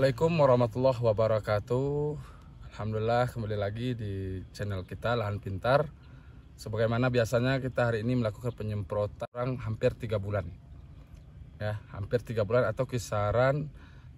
Assalamualaikum warahmatullahi wabarakatuh. Alhamdulillah kembali lagi di channel kita Lahan Pintar. Sebagaimana biasanya kita hari ini melakukan penyemprotan hampir 3 bulan. Ya, hampir 3 bulan atau kisaran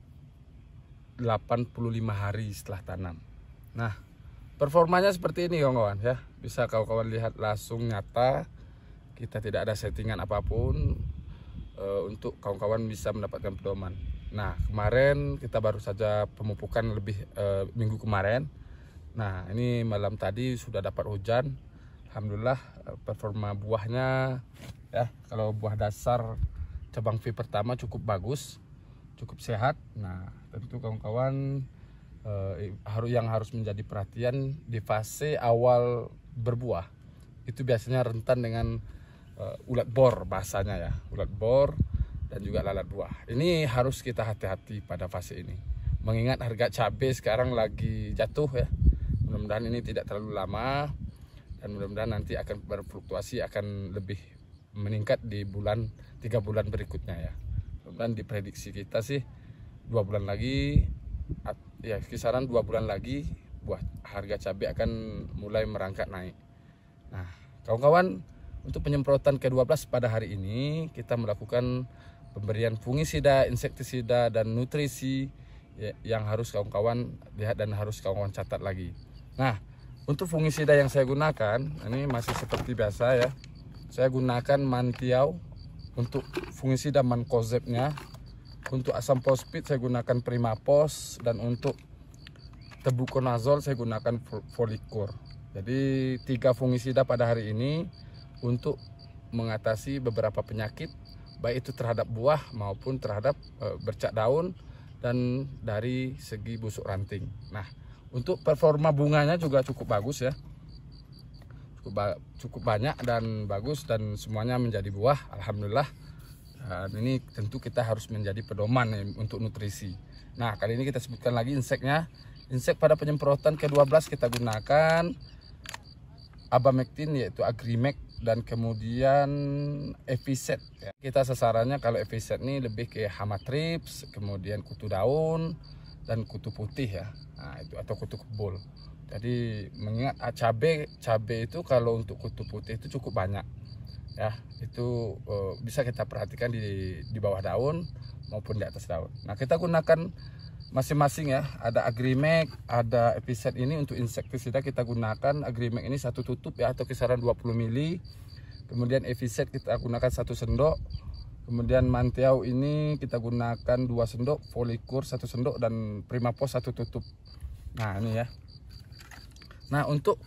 85 hari setelah tanam. Nah, performanya seperti ini kawan-kawan ya. Bisa kawan-kawan lihat langsung nyata. Kita tidak ada settingan apapun untuk kawan-kawan bisa mendapatkan pedoman. Nah, kemarin kita baru saja pemupukan minggu kemarin. Nah, ini malam tadi sudah dapat hujan. Alhamdulillah performa buahnya ya, kalau buah dasar cabang V pertama cukup bagus, cukup sehat. Nah, tentu kawan-kawan yang harus menjadi perhatian di fase awal berbuah itu biasanya rentan dengan ulat bor bahasanya ya, ulat bor dan juga lalat buah. Ini harus kita hati-hati pada fase ini. Mengingat harga cabai sekarang lagi jatuh ya. Mudah-mudahan ini tidak terlalu lama dan mudah-mudahan nanti akan berfluktuasi, akan lebih meningkat di 3 bulan berikutnya ya. Mudah-mudahan diprediksi kita sih 2 bulan lagi ya, kisaran 2 bulan lagi harga cabai akan mulai merangkak naik. Nah, kawan-kawan, untuk penyemprotan ke-12 pada hari ini kita melakukan pemberian fungisida, insektisida, dan nutrisi ya, yang harus kawan-kawan lihat dan harus kawan-kawan catat lagi. Nah, untuk fungisida yang saya gunakan ini masih seperti biasa ya. Saya gunakan Mantiau untuk fungisida Mancozeb-nya. Untuk asam fosfit saya gunakan Primapos, dan untuk tebuconazol saya gunakan Folikur. Jadi 3 fungisida pada hari ini untuk mengatasi beberapa penyakit, baik itu terhadap buah maupun terhadap bercak daun dan dari segi busuk ranting. Nah, untuk performa bunganya juga cukup bagus ya, cukup banyak dan bagus, dan semuanya menjadi buah, alhamdulillah. Dan ini tentu kita harus menjadi pedoman ya, untuk nutrisi. Nah, kali ini kita sebutkan lagi inseknya. Insek pada penyemprotan ke-12 kita gunakan Abamectin, yaitu Agrimek, dan kemudian Eviset ya. Kita sasarannya kalau Eviset ini lebih ke hama trips, kemudian kutu daun dan kutu putih ya. Nah, itu atau kutu kebul. Jadi mengingat cabai itu kalau untuk kutu putih itu cukup banyak ya. Itu bisa kita perhatikan di bawah daun maupun di atas daun. Nah, kita gunakan masing-masing ya, ada Agrimek, ada Eviset. Ini untuk insektisida kita gunakan Agrimek ini 1 tutup ya, atau kisaran 20 mili. Kemudian Eviset kita gunakan 1 sendok. Kemudian Mantiau ini kita gunakan 2 sendok, Folikur 1 sendok, dan Primapos 1 tutup. Nah, ini ya. Nah, untuk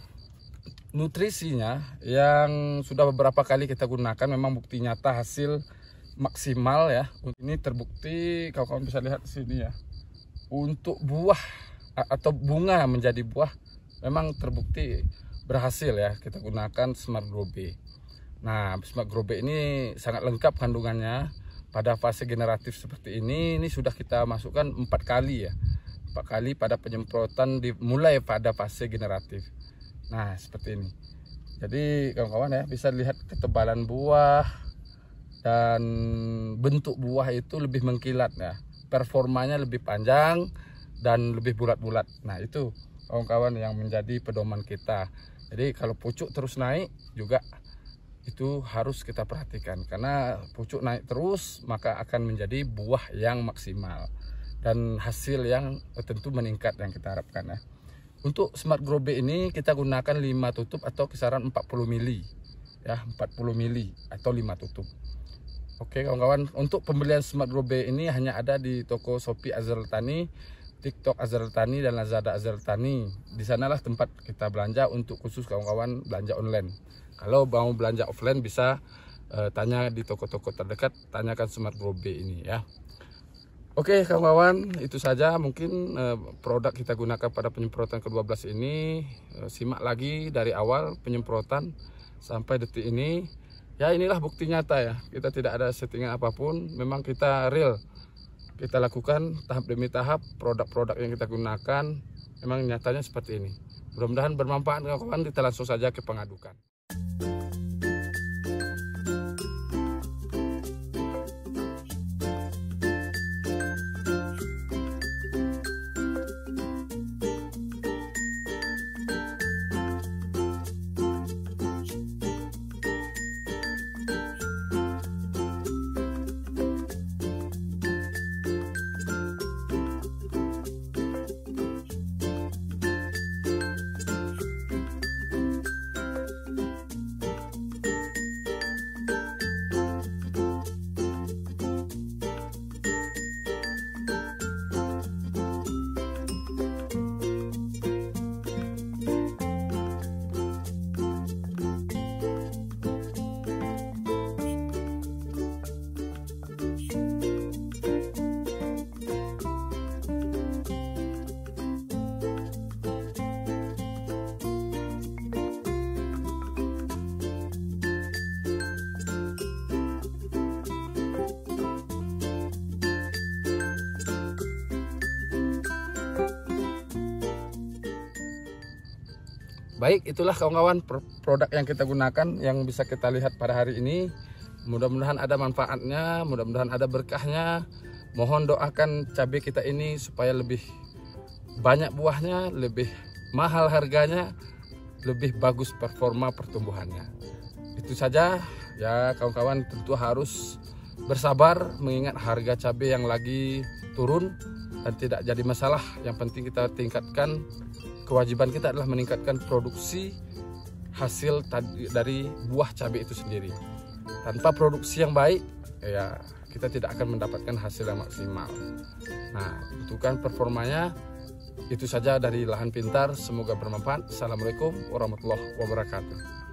nutrisinya yang sudah beberapa kali kita gunakan, memang bukti nyata hasil maksimal ya. Ini terbukti, kawan-kawan bisa lihat di sini ya. Untuk buah atau bunga menjadi buah memang terbukti berhasil ya, kita gunakan Smart Grow B. Nah, Smart Grow B ini sangat lengkap kandungannya. Pada fase generatif seperti ini sudah kita masukkan 4 kali ya, 4 kali pada penyemprotan mulai pada fase generatif. Nah, seperti ini. Jadi kawan-kawan ya, bisa lihat ketebalan buah dan bentuk buah itu lebih mengkilat ya. Performanya lebih panjang dan lebih bulat-bulat. Nah, itu kawan-kawan yang menjadi pedoman kita. Jadi kalau pucuk terus naik juga itu harus kita perhatikan, karena pucuk naik terus maka akan menjadi buah yang maksimal dan hasil yang tentu meningkat yang kita harapkan ya. Untuk Smart Grow B ini kita gunakan 5 tutup atau kisaran 40 mili ya, 40 mili atau 5 tutup. Oke kawan-kawan, untuk pembelian Smart Grow B ini hanya ada di toko Shopee Azrul Tani, TikTok Azrul Tani, dan Lazada Azrul Tani. Di sanalah tempat kita belanja untuk khusus kawan-kawan belanja online. Kalau mau belanja offline bisa tanya di toko-toko terdekat, tanyakan Smart Grow B ini ya. Oke kawan-kawan, itu saja mungkin produk kita gunakan pada penyemprotan ke-12 ini. Simak lagi dari awal penyemprotan sampai detik ini. Ya, inilah bukti nyata ya, kita tidak ada settingan apapun, memang kita real. Kita lakukan tahap demi tahap, produk-produk yang kita gunakan memang nyatanya seperti ini. Mudah-mudahan bermanfaat kawan-kawan, kita langsung saja ke pengadukan. Baik, itulah kawan-kawan produk yang kita gunakan yang bisa kita lihat pada hari ini. Mudah-mudahan ada manfaatnya, mudah-mudahan ada berkahnya. Mohon doakan cabai kita ini supaya lebih banyak buahnya, lebih mahal harganya, lebih bagus performa pertumbuhannya. Itu saja ya kawan-kawan, tentu harus bersabar mengingat harga cabai yang lagi turun dan tidak jadi masalah. Yang penting kita tingkatkan, kewajiban kita adalah meningkatkan produksi hasil dari buah cabai itu sendiri. Tanpa produksi yang baik ya kita tidak akan mendapatkan hasil yang maksimal. Nah, itu kan performanya. Itu saja dari Lahan Pintar, semoga bermanfaat. Assalamualaikum warahmatullahi wabarakatuh.